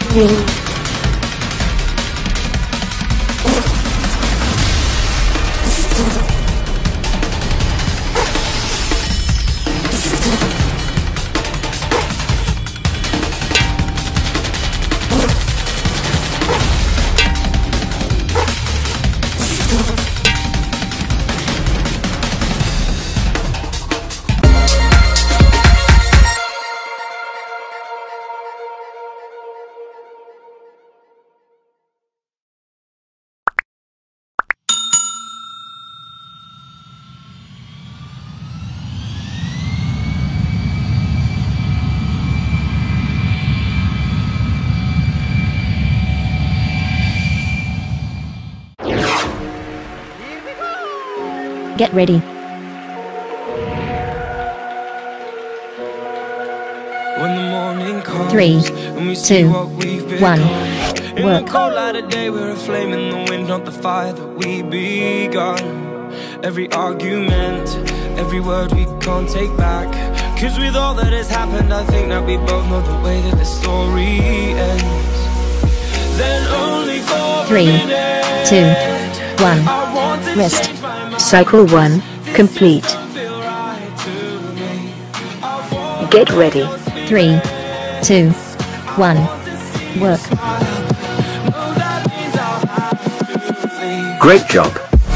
Get ready. When the morning comes, 3, and we see 2, what we've 1. become. In Work. the cold light of day, we're a flame in the wind, not the fire that we begun. Every argument, every word we can't take back. Cause with all that has happened, I think that we both know the way that the story ends. Then only for 3, 2, 1. I want to Rest. change my mind. Cycle 1 complete. Feel right to me. I want 'Get ready. 3, 2, 1. Work. know that means I'll have to leave. Great job.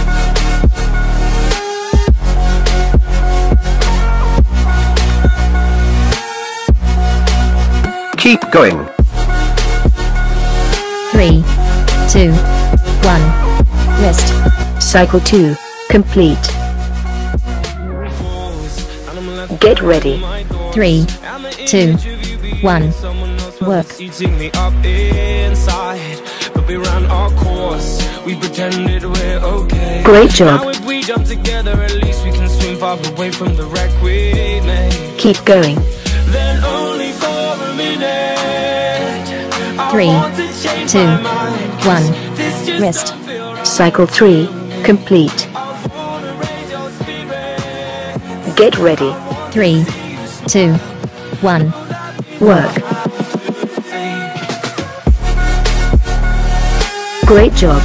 Keep going. 3, 2, 1. Rest. Cycle 2 complete. Get ready. 3, 2, 1. Work. Eating me up inside, but we ran our course. We pretended we're okay. Great job. Now if we jump together, at least we can swim far away from the wreck we made. Keep going. Then only for a minute, I 3, want to change 2, my mind. 1. This just Rest. don't feel right. Cycle 3 complete. I wanna raise your spirit. Get ready. 3, 2, 1. Work. Great job.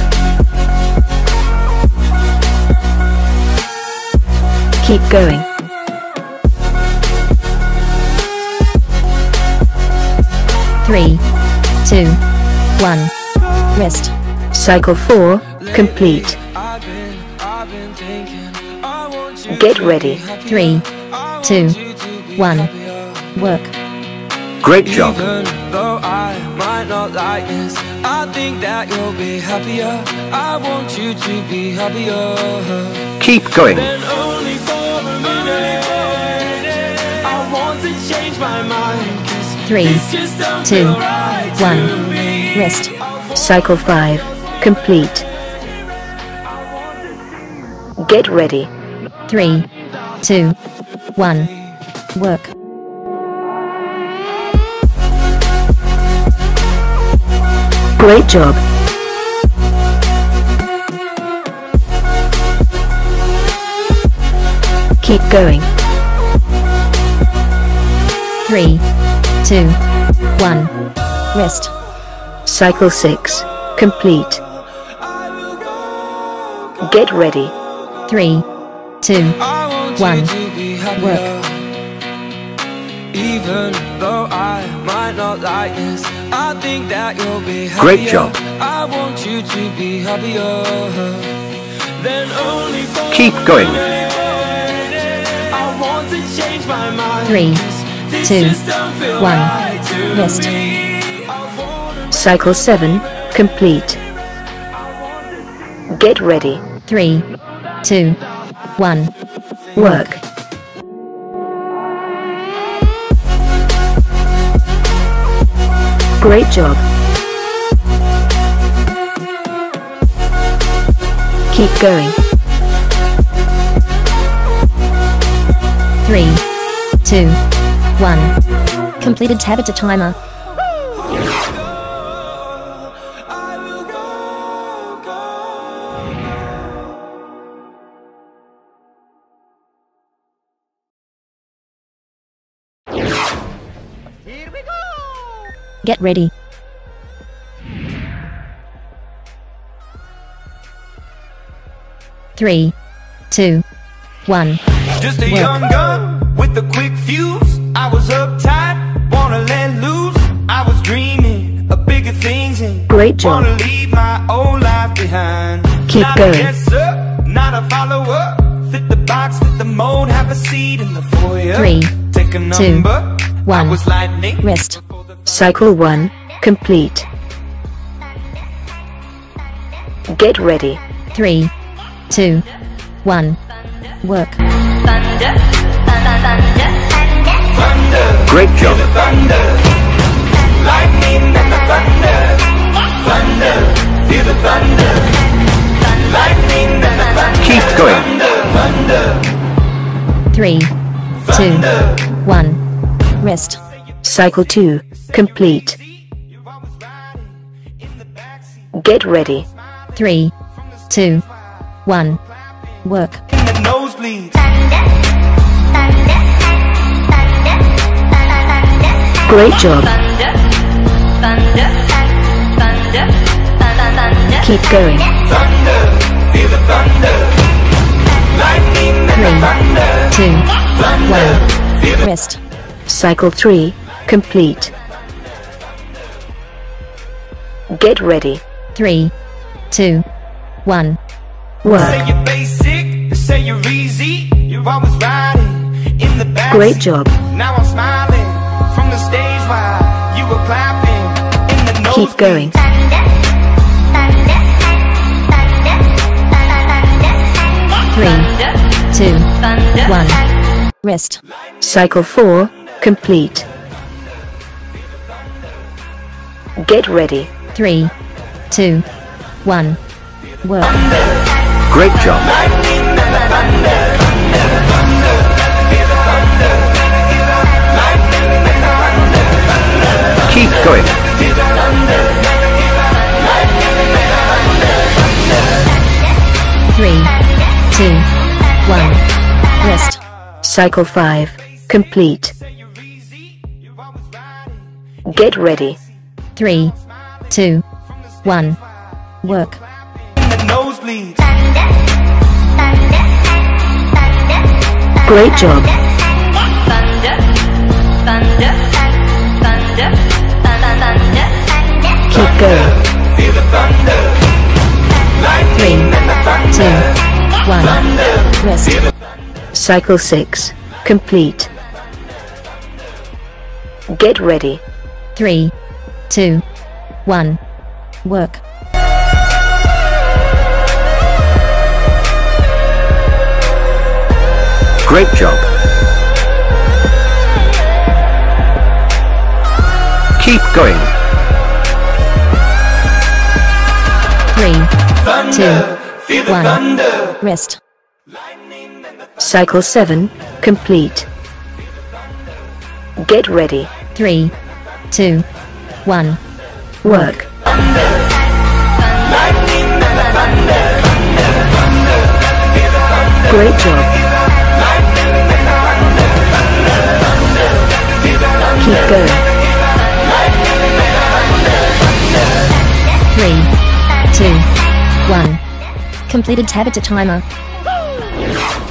Keep going. 3, 2, 1. Rest. Cycle 4 complete. I've been thinking, I want you Get to ready. be happier. 3, I 2, want you to be 1. happier. Work. Great job. Even though I might not like this, I think that you'll be happier. I want you to be happier. Keep going. Then only for a minute, I want to change my mind. 'Cause 3, this just don't 2, feel right to 1. me. Rest. Cycle 5 complete. Get ready. 3, 2, 1. Work. Great job. Keep going. 3, 2, 1. Rest. Cycle 6 complete. Get ready. 3, 2, I want 1. you to be happier. Even though I might not like this, I think that you'll be happier. Great job. I want you to be happier. Then only for Keep going. a minute, I want to change my mind. 3, 'Cause this 2, just don't feel 1. right to Rest. me. I wanna Cycle 7 complete. Get ready. 3, 2, 1. Work. Great job. Keep going. 3, 2, 1. Completed Tabata timer. I will go, go. Get ready. 3, 2, 1. Just a Work. young gun with a quick fuse. I was uptight, wanna let loose. I was dreaming of bigger things and Great job. wanna leave my old life behind. Keep Not going. a guesser, not a follower. Fit the box, fit the mold, have a seat in the foyer. 3, Take a 2, number. I 1. was lightning. Rest. Cycle 1 complete. Get ready. 3, 2, 1. Work. Thunder. Great job. The thunder. Lightning and the thunder. Thunder. Feel the thunder. Lightning and the thunder. Keep going. Thunder. 3, 2, 1. Rest. Cycle 2 complete. Get ready. 3, 2, 1. Work. In the nosebleeds. Great job. Keep going. Thunder. Feel the thunder. Lightning and the 3, thunder. 2, Thunder. Feel 1. the Rest. Cycle 3 complete. Get ready. 3, 2, 1. Work. Say you're basic, say you're easy. You're always riding in the back. Great job. Now I'm smiling from the stage while you were clapping in the nose. Keep going. 3, 2, 1. Rest. Cycle 4 complete. Get ready. 3, 2, 1. Work. Great job. Keep going. 3, 2, 1. Rest. Cycle 5 complete. Get ready. 3, 2, 1. Work. In the nosebleeds. Great job. Keep going. Feel the thunder. 3, Lightning and the thunder. 2, 1. Rest. Cycle 6 complete. Get ready. 3, 2, 1. Work. Great job. Keep going. 3, 2, Feel the 1. thunder. Rest. Cycle 7 complete. Get ready. 3, 2, 1. Work. Great job. Keep going. 3, 2, 1. Completed Tabata timer.